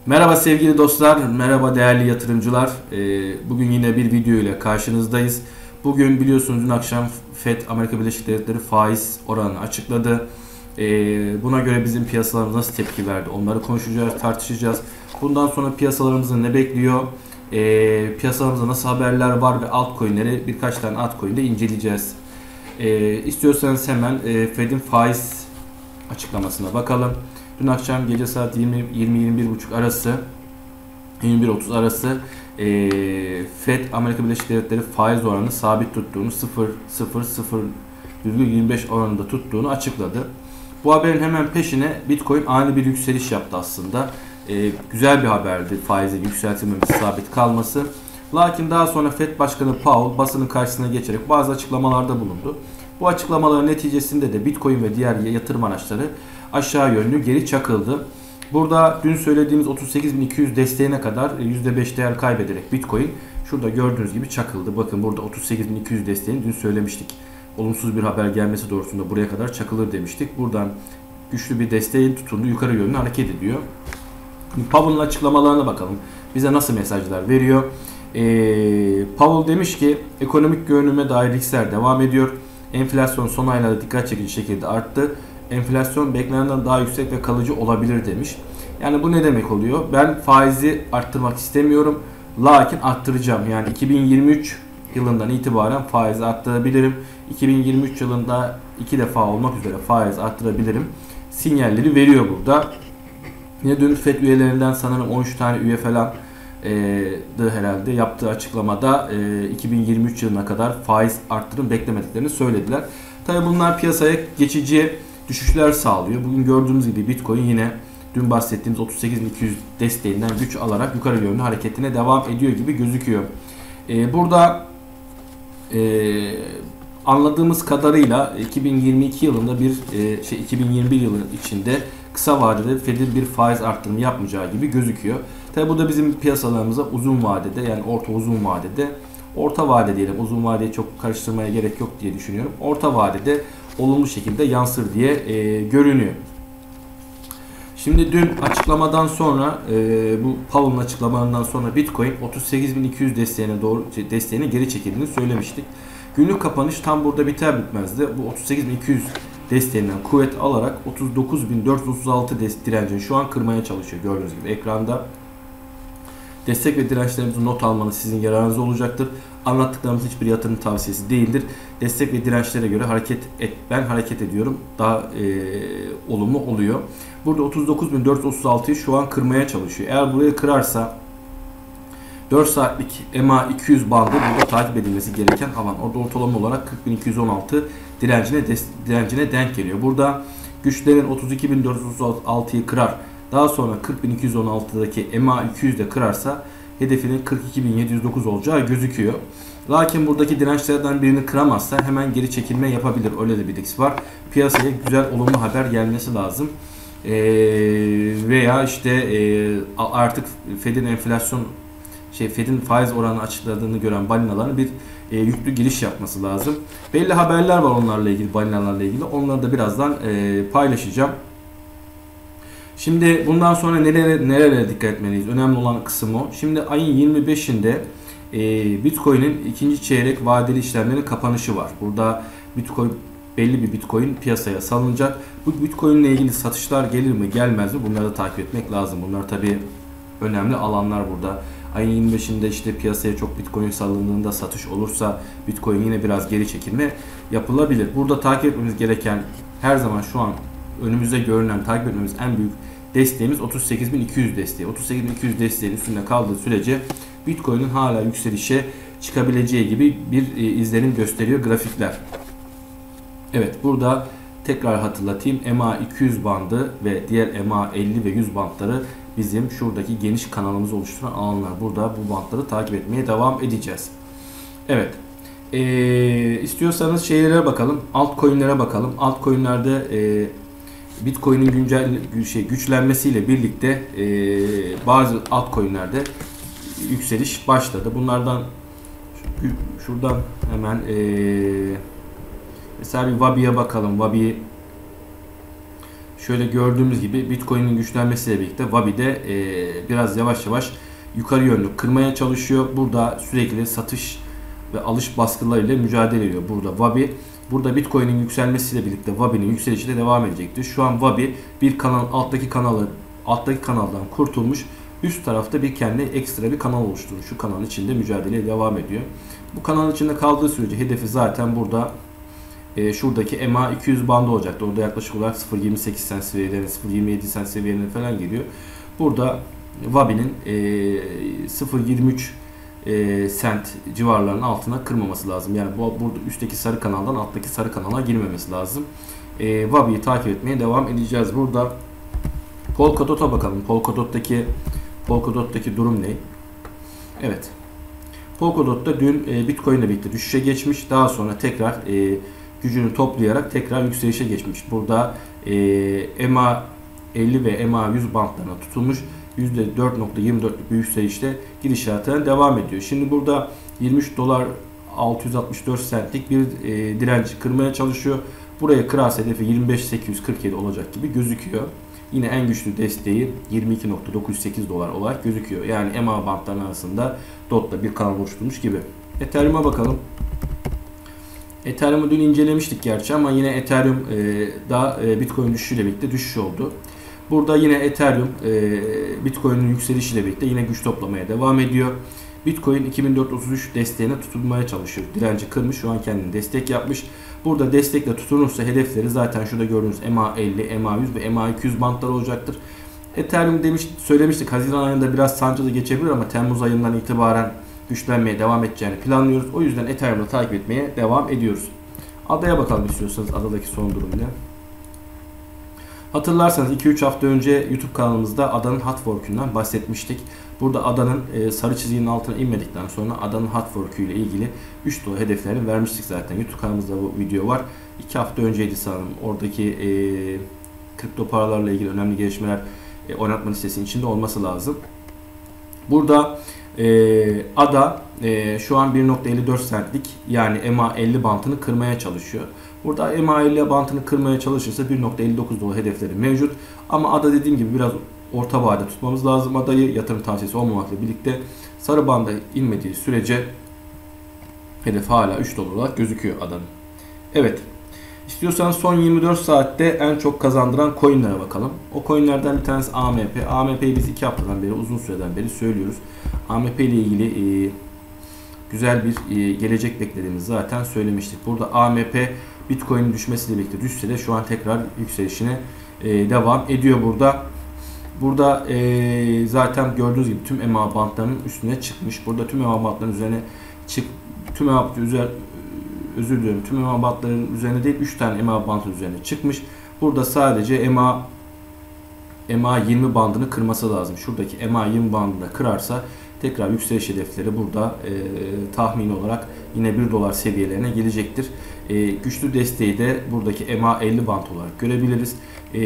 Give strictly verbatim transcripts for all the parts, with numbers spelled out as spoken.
Merhaba sevgili dostlar, merhaba değerli yatırımcılar. Bugün yine bir video ile karşınızdayız. Bugün biliyorsunuz dün akşam Fed Amerika Birleşik Devletleri faiz oranını açıkladı. Buna göre bizim piyasalarımız nasıl tepki verdi onları konuşacağız, tartışacağız. Bundan sonra piyasalarımızı ne bekliyor? Piyasalarımızda nasıl haberler var ve altcoin'leri birkaç tane altcoin'de inceleyeceğiz. İstiyorsanız hemen Fed'in faiz açıklamasına bakalım. Dün akşam gece saat yirmi yirmi bir buçuk arası, yirmi bir otuz arası e, Fed Amerika Birleşik Devletleri faiz oranını sabit tuttuğunu, sıfır virgül sıfır sıfır yirmi beş oranında tuttuğunu açıkladı. Bu haberin hemen peşine Bitcoin ani bir yükseliş yaptı aslında. E, güzel bir haberdi faizin yükseltilmemesi, sabit kalması. Lakin daha sonra Fed Başkanı Powell basının karşısına geçerek bazı açıklamalarda bulundu. Bu açıklamaların neticesinde de Bitcoin ve diğer yatırım araçları aşağı yönlü geri çakıldı. Burada dün söylediğimiz otuz sekiz bin iki yüz desteğine kadar yüzde beş değer kaybederek Bitcoin şurada gördüğünüz gibi çakıldı. Bakın burada otuz sekiz bin iki yüz desteğini dün söylemiştik. Olumsuz bir haber gelmesi doğrusunda buraya kadar çakılır demiştik. Buradan güçlü bir desteğin tutundu, yukarı yönlü hareket ediyor. Powell'ın açıklamalarına bakalım. Bize nasıl mesajlar veriyor? Ee, Powell demiş ki ekonomik görünüme dair riskler devam ediyor. Enflasyon son aylarda dikkat çekici şekilde arttı. Enflasyon beklenenden daha yüksek ve kalıcı olabilir demiş. Yani bu ne demek oluyor? Ben faizi arttırmak istemiyorum. Lakin arttıracağım. Yani iki bin yirmi üç yılından itibaren faizi arttırabilirim. iki bin yirmi üç yılında iki defa olmak üzere faiz arttırabilirim. Sinyalleri veriyor burada. Yine dün Fed üyelerinden sanırım on üç tane üye falan e, herhalde yaptığı açıklamada e, iki bin yirmi üç yılına kadar faiz arttırım beklemediklerini söylediler. Tabii bunlar piyasaya geçici düşüşler sağlıyor. Bugün gördüğümüz gibi Bitcoin yine dün bahsettiğimiz otuz sekiz bin iki yüz desteğinden güç alarak yukarı yönlü hareketine devam ediyor gibi gözüküyor. Ee, burada e, anladığımız kadarıyla iki bin yirmi iki yılında bir e, şey iki bin yirmi bir yılı içinde kısa vadede Fed'in bir faiz arttırımı yapmayacağı gibi gözüküyor. Tabi bu da bizim piyasalarımıza uzun vadede, yani orta uzun vadede, orta vade diyelim, uzun vadeyi çok karıştırmaya gerek yok diye düşünüyorum. Orta vadede olumlu şekilde yansır diye e, görünüyor. Şimdi dün açıklamadan sonra e, bu Powell'ın açıklamalarından sonra Bitcoin otuz sekiz bin iki yüz desteğine doğru desteğine geri çekildiğini söylemiştik. Günlük kapanış tam burada biter bitmez de bu otuz sekiz bin iki yüz desteğinden kuvvet alarak otuz dokuz bin dört yüz otuz altı direncini şu an kırmaya çalışıyor gördüğünüz gibi ekranda. Destek ve dirençlerimizi not almanız sizin yararınıza olacaktır. Anlattıklarımız hiçbir yatırım tavsiyesi değildir. Destek ve dirençlere göre hareket et. Ben hareket ediyorum. Daha e, olumlu oluyor. Burada otuz dokuz bin dört yüz otuz altıyı şu an kırmaya çalışıyor. Eğer burayı kırarsa dört saatlik E M A iki yüz bandı burada takip edilmesi gereken alan. Orada ortalama olarak kırk bin iki yüz on altı direncine, direncine denk geliyor. Burada güçlerin otuz iki bin dört yüz otuz altıyı kırar. Daha sonra kırk bin iki yüz on altıdaki E M A iki yüz de kırarsa hedefinin kırk iki bin yedi yüz dokuz olacağı gözüküyor. Lakin buradaki dirençlerden birini kıramazsa hemen geri çekilme yapabilir. Öyle de bir risk var. Piyasaya güzel olumlu haber gelmesi lazım. Ee, veya işte e, artık Fed'in enflasyon şey Fed'in faiz oranı açıkladığını gören balinaların bir e, yüklü giriş yapması lazım. Belli haberler var onlarla ilgili, balinalarla ilgili. Onları da birazdan e, paylaşacağım. Şimdi bundan sonra nerelere, nerelere dikkat etmeliyiz? Önemli olan kısım o. Şimdi ayın yirmi beşinde e, Bitcoin'in ikinci çeyrek vadeli işlemlerin kapanışı var. Burada Bitcoin belli bir Bitcoin piyasaya salınacak. Bu Bitcoin ile ilgili satışlar gelir mi gelmez mi? Bunları da takip etmek lazım. Bunlar tabii önemli alanlar burada. Ayın yirmi beşinde işte piyasaya çok Bitcoin salındığında satış olursa Bitcoin yine biraz geri çekilme yapılabilir. Burada takip etmemiz gereken her zaman şu an önümüzde görünen, takip etmemiz en büyük desteğimiz otuz sekiz bin iki yüz desteği. otuz sekiz bin iki yüz desteğin üstünde kaldığı sürece Bitcoin'in hala yükselişe çıkabileceği gibi bir izlenim gösteriyor grafikler. Evet, burada tekrar hatırlatayım. E M A iki yüz bandı ve diğer E M A elli ve yüz bantları bizim şuradaki geniş kanalımızı oluşturan alanlar. Burada bu bantları takip etmeye devam edeceğiz. Evet. Ee, istiyorsanız şeylere bakalım. Altcoin'lere bakalım. Altcoin'lerde e, Bitcoin'in güncel şey, güçlenmesiyle birlikte e, bazı altcoin'lerde yükseliş başladı. Bunlardan şuradan hemen e, mesela bir Wabi'ye bakalım. Wabi Şöyle gördüğümüz gibi Bitcoin'in güçlenmesiyle birlikte Wabi de e, biraz yavaş yavaş yukarı yönlü kırmaya çalışıyor. Burada sürekli satış ve alış baskılarıyla mücadele ediyor. Burada Wabi, burada Bitcoin'in yükselmesiyle birlikte Wabi'nin yükselişi de devam edecektir. Şu an Wabi bir kanal, alttaki kanalı, alttaki kanaldan kurtulmuş. Üst tarafta bir kendi ekstra bir kanal oluşturmuş. Şu kanalın içinde mücadeleye devam ediyor. Bu kanalın içinde kaldığı sürece hedefi zaten burada e, şuradaki E M A iki yüz bandı olacaktı. Orada yaklaşık olarak sıfır virgül yirmi sekiz sent seviyelerine, sıfır virgül yirmi yedi sent seviyelerine falan geliyor. Burada Wabi'nin e, sıfır virgül yirmi üç e, sent civarlarının altına kırmaması lazım. Yani bu burada üstteki sarı kanaldan alttaki sarı kanala girmemesi lazım. E, Wabi'yi takip etmeye devam edeceğiz. Burada Polkadot'a bakalım. Polkadot'taki Polkadot'taki durum ne? Evet. Polkadot'ta dün e, Bitcoin ile birlikte düşüşe geçmiş. Daha sonra tekrar e, gücünü toplayarak tekrar yükselişe geçmiş. Burada e, E M A elli ve E M A yüz bantlarına tutulmuş. yüzde dört virgül yirmi dörtlük bir yükselişte gidişatına devam ediyor. Şimdi burada yirmi üç dolar altı yüz altmış dört centlik bir e, direnci kırmaya çalışıyor. Buraya kırarsa hedefi yirmi beş bin sekiz yüz kırk yedi olacak gibi gözüküyor. Yine en güçlü desteği yirmi iki bin dokuz yüz sekiz dolar olarak gözüküyor. Yani E M A bantlarının arasında D O T'la bir kanal oluşturmuş gibi. Ethereum'a bakalım. Ethereum'u dün incelemiştik gerçi ama yine Ethereum e, da e, Bitcoin düşüşüyle birlikte düşüş oldu. Burada yine Ethereum e, Bitcoin'in yükselişiyle birlikte yine güç toplamaya devam ediyor. Bitcoin iki bin dört yüz otuz üç desteğine tutunmaya çalışıyor. Direnci kırmış, şu an kendini destek yapmış. Burada destekle tutunursa hedefleri zaten şurada gördüğünüz E M A elli, E M A yüz ve E M A iki yüz bantları olacaktır. Ethereum demiş, söylemiştik Haziran ayında biraz sancılı geçebilir ama Temmuz ayından itibaren güçlenmeye devam edeceğini planlıyoruz. O yüzden Ethereum'u takip etmeye devam ediyoruz. Adaya bakalım istiyorsanız, adadaki son durum ne? Hatırlarsanız iki üç hafta önce YouTube kanalımızda adanın hot fork'ünden bahsetmiştik. Burada adanın e, sarı çizginin altına inmedikten sonra adanın hot fork'ü ile ilgili üç dolar hedeflerini vermiştik zaten. YouTube kanalımızda bu video var. iki hafta önceydi sanırım. Oradaki e, kripto paralarla ilgili önemli gelişmeler e, oynatma listesinin içinde olması lazım. Burada e, ada e, şu an bir virgül elli dört centlik yani E M A elli bantını kırmaya çalışıyor. Burada E M A elli bantını kırmaya çalışırsa bir virgül elli dokuz dolar hedefleri mevcut. Ama ada dediğim gibi biraz orta vade tutmamız lazım adayı. Yatırım tavsiyesi olmamakla birlikte sarı banda inmediği sürece hedef hala üç dolar olarak gözüküyor adanın. Evet. İstiyorsanız son yirmi dört saatte en çok kazandıran coinlere bakalım. O coinlerden bir tanesi A M P. A M P'yi biz iki haftadan beri, uzun süreden beri söylüyoruz. A M P ile ilgili e, güzel bir e, gelecek beklediğimizi zaten söylemiştik. Burada A M P Bitcoin'in düşmesiyle birlikte düşse de şu an tekrar yükselişine e, devam ediyor burada. Burada e, zaten gördüğünüz gibi tüm E M A bantlarının üstüne çıkmış. Burada tüm E M A bantlarının üzerine çık tüm E M A üzerine özür diliyorum. Tüm E M A bantlarının üzerine değil, üç tane E M A bantın üzerine çıkmış. Burada sadece E M A E M A yirmi bandını kırması lazım. Şuradaki E M A yirmi bandını da kırarsa tekrar yükseliş hedefleri burada e, tahmini olarak yine bir dolar seviyelerine gelecektir. E, güçlü desteği de buradaki E M A elli band olarak görebiliriz. E,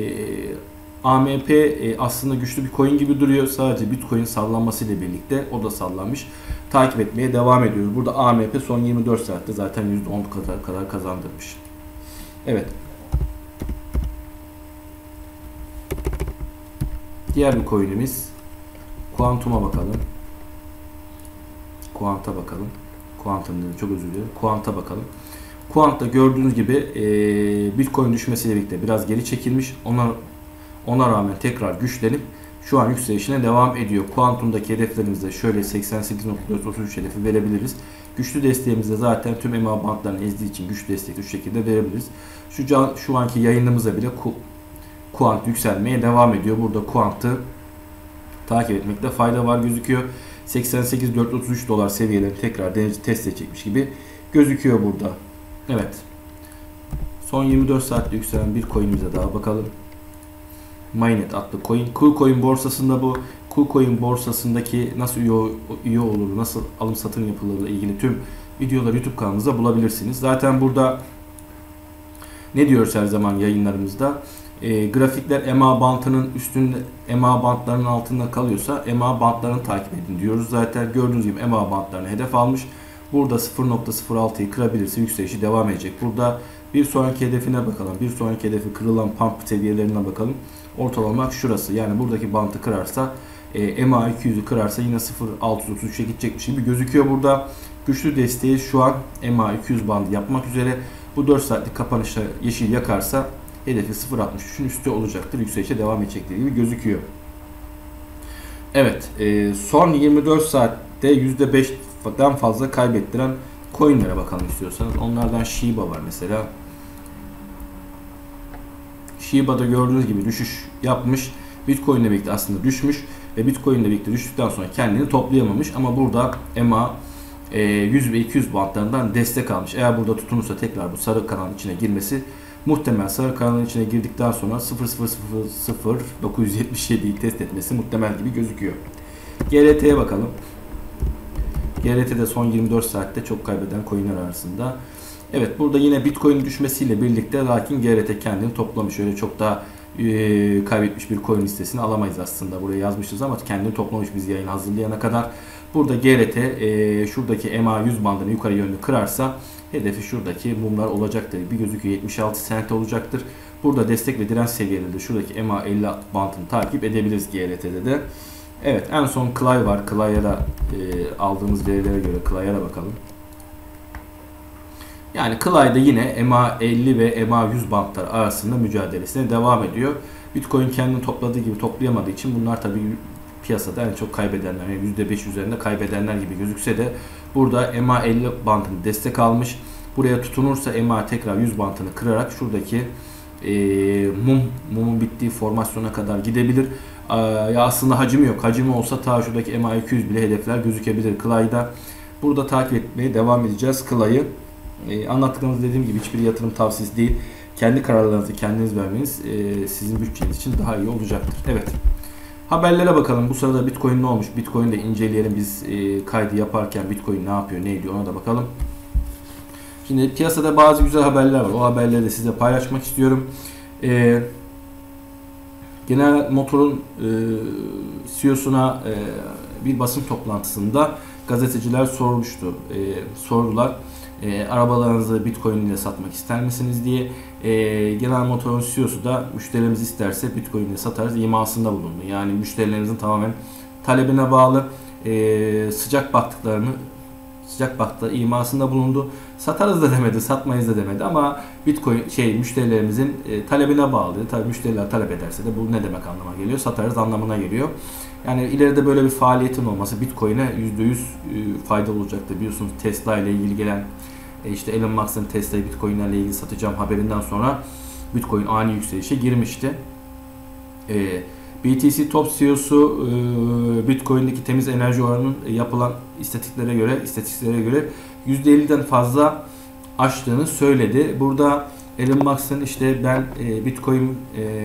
A M P e, aslında güçlü bir coin gibi duruyor. Sadece Bitcoin sallanmasıyla birlikte o da sallanmış. Takip etmeye devam ediyoruz. Burada A M P son yirmi dört saatte zaten yüzde on kadar, kadar kazandırmış. Evet. Diğer bir coin'imiz Quantum'a bakalım. Quant'a bakalım. Quantum dedim, çok özür dilerim. Quant'a bakalım. Quant'ta gördüğünüz gibi e, Bitcoin düşmesiyle birlikte biraz geri çekilmiş. Ona ona rağmen tekrar güçlenip şu an yükselişine devam ediyor. Quantum'daki hedeflerimizde şöyle seksen sekiz nokta dört otuz üç hedefi verebiliriz. Güçlü desteğimizde zaten tüm E M A bantlarını ezdiği için güçlü destek şu şekilde verebiliriz. Şu can, şu anki yayınımızda bile Quant yükselmeye devam ediyor. Burada Quant'ı takip etmekte fayda var gözüküyor. seksen sekiz bin dört yüz otuz üç dolar seviyelerini tekrar deneyci test edecekmiş gibi gözüküyor burada. Evet. Son yirmi dört saatte yükselen bir coin'imize daha bakalım. Mainnet adlı coin. KuCoin borsasında bu. KuCoin borsasındaki nasıl üye, üye olur, nasıl alım satım yapılır ile ilgili tüm videoları YouTube kanalımızda bulabilirsiniz. Zaten burada ne diyoruz her zaman yayınlarımızda? E, grafikler E M A bantının üstünde, E M A bantlarının altında kalıyorsa E M A bantlarını takip edin diyoruz. Zaten gördüğünüz gibi E M A bantlarını hedef almış. Burada sıfır nokta sıfır altıyı kırabilirse yükselişi devam edecek. Burada Bir sonraki hedefine bakalım. Bir sonraki hedefi kırılan pump seviyelerine bakalım. Ortalama şurası. Yani buradaki bantı kırarsa e, M A iki yüzü kırarsa yine sıfır nokta altı yüz otuz üçe gidecekmiş gibi gözüküyor burada. Güçlü desteği şu an M A iki yüz bandı yapmak üzere. Bu dört saatlik kapanışta yeşil yakarsa hedefi sıfır nokta altmış üçün üstü olacaktır. Yükselişe devam edecektir gibi gözüküyor. Evet, e, son yirmi dört saatte yüzde beşten fazla kaybettiren coinlere bakalım istiyorsanız. Onlardan Shiba var mesela. Shiba'da gördüğünüz gibi düşüş yapmış. Bitcoin ile birlikte aslında düşmüş ve Bitcoin ile birlikte düştükten sonra kendini toplayamamış ama burada M A yüz ve iki yüz bantlarından destek almış. Eğer burada tutunursa tekrar bu sarı kanalın içine girmesi muhtemel. Sarı kanalın içine girdikten sonra sıfır nokta sıfır sıfır sıfır dokuz yüz yetmiş yediyi test etmesi muhtemel gibi gözüküyor. G R T'ye bakalım. G R T'de son yirmi dört saatte çok kaybeden coinler arasında. Evet, burada yine Bitcoin düşmesiyle birlikte lakin G R T kendini toplamış. Öyle çok daha e, kaybetmiş bir coin listesini alamayız aslında. Buraya yazmışız ama kendini toplamış biz yayın hazırlayana kadar. Burada G R T e, şuradaki M A yüz bandını yukarı yönlü kırarsa hedefi şuradaki mumlar olacaktır. Bir gözüküyor yetmiş altı sent olacaktır. Burada destek ve direnç seviyelerinde şuradaki M A elli bandını takip edebiliriz G R T'de de. Evet, en son Clay var. Clay'a da e, aldığımız verilere göre Clay'a da bakalım. Yani Clay'da yine M A elli ve M A yüz bantlar arasında mücadelesine devam ediyor. Bitcoin kendini topladığı gibi toplayamadığı için bunlar tabii piyasada en çok kaybedenler, yani yüzde beş üzerinde kaybedenler gibi gözükse de burada M A elli bantını destek almış. Buraya tutunursa M A tekrar yüz bantını kırarak şuradaki e, mum mumun bittiği formasyona kadar gidebilir. E, ya aslında hacmi yok. Hacmi olsa ta şuradaki M A iki yüz bile hedefler gözükebilir Clay'da. Burada takip etmeye devam edeceğiz Clay'ı. E, anlattıklarımız dediğim gibi hiçbir yatırım tavsiyesi değil. Kendi kararlarınızı kendiniz vermeniz e, sizin bütçeniz için daha iyi olacaktır. Evet. Haberlere bakalım. Bu sırada Bitcoin ne olmuş? Bitcoin'i de inceleyelim. Biz e, kaydı yaparken Bitcoin ne yapıyor, ne ediyor ona da bakalım. Şimdi piyasada bazı güzel haberler var. O haberleri de size paylaşmak istiyorum. E, General Motors'un e, C E O'suna e, bir basın toplantısında gazeteciler sormuştu. E, sordular. E, arabalarınızı Bitcoin ile satmak ister misiniz diye. E, General Motors'un C E O'su da müşterimiz isterse Bitcoin ile satarız imasında bulundu. Yani müşterilerimizin tamamen talebine bağlı, e, sıcak baktıklarını sıcak baktıkları imasında bulundu. Satarız da demedi, satmayız da demedi ama Bitcoin şey müşterilerimizin e, talebine bağlı. Tabii müşteriler talep ederse de bu ne demek anlamına geliyor? Satarız anlamına geliyor. Yani ileride böyle bir faaliyetin olması Bitcoin'e yüzde yüz faydalı olacaktır. Biliyorsunuz Tesla ile ilgili gelen işte Elon Musk'ın Tesla'yı Bitcoin'lerle ilgili satacağım haberinden sonra Bitcoin ani yükselişe girmişti. B T C Top C E O'su Bitcoin'deki temiz enerji oranının yapılan istatistiklere göre istatistiklere göre yüzde elliden fazla aştığını söyledi. Burada Elon Musk'ın işte ben Bitcoin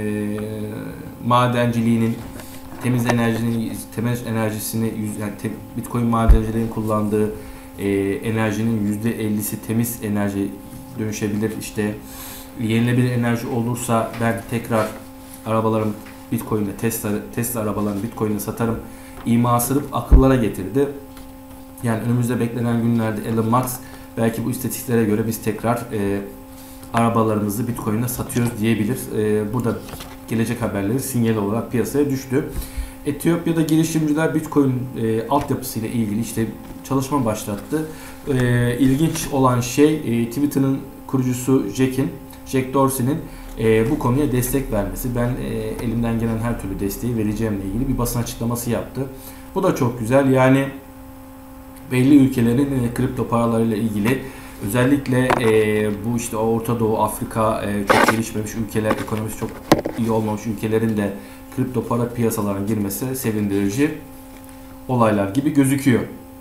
madenciliğinin temiz enerjinin temiz enerjisini yani Bitcoin madencilerin kullandığı e, enerjinin yüzde ellisi temiz enerji dönüşebilir. İşte yenilenebilir enerji olursa ben tekrar arabalarım Bitcoin'le Tesla Tesla arabalarını Bitcoin'le satarım imasını akıllara getirdi. Yani önümüzde beklenen günlerde Elon Musk belki bu istatistiklere göre biz tekrar e, arabalarımızı Bitcoin'le satıyoruz diyebilir. E, burada gelecek haberleri sinyal olarak piyasaya düştü. Etiyopya'da girişimciler Bitcoin e, altyapısıyla ilgili işte çalışma başlattı. E, ilginç olan şey e, Twitter'ın kurucusu Jack'in, Jack Dorsey'nin e, bu konuya destek vermesi. Ben e, elimden gelen her türlü desteği vereceğimle ilgili bir basın açıklaması yaptı. Bu da çok güzel. Yani belli ülkelerin e, kripto paralarıyla ilgili özellikle e, bu işte Orta Doğu, Afrika e, çok gelişmemiş ülkeler, ekonomisi çok iyi olmamış ülkelerin de kripto para piyasalarına girmesi sevindirici olaylar gibi gözüküyor.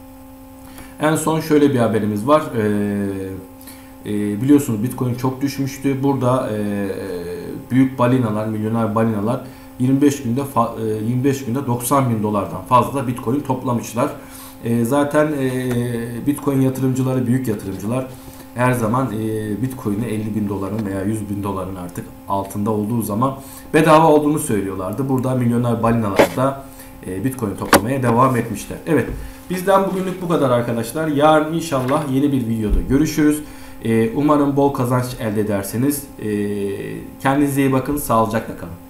En son şöyle bir haberimiz var. E, e, biliyorsunuz Bitcoin çok düşmüştü. Burada e, büyük balinalar, milyoner balinalar yirmi beş günde e, yirmi beş günde doksan bin dolardan fazla Bitcoin toplamışlar. E, zaten e, Bitcoin yatırımcıları, büyük yatırımcılar her zaman e, Bitcoin'i elli bin doların veya yüz bin doların artık altında olduğu zaman bedava olduğunu söylüyorlardı. Burada milyoner balinalar da e, Bitcoin toplamaya devam etmişler. Evet, bizden bugünlük bu kadar arkadaşlar. Yarın inşallah yeni bir videoda görüşürüz. Umarım bol kazanç elde edersiniz. Kendinize iyi bakın, sağlıcakla kalın.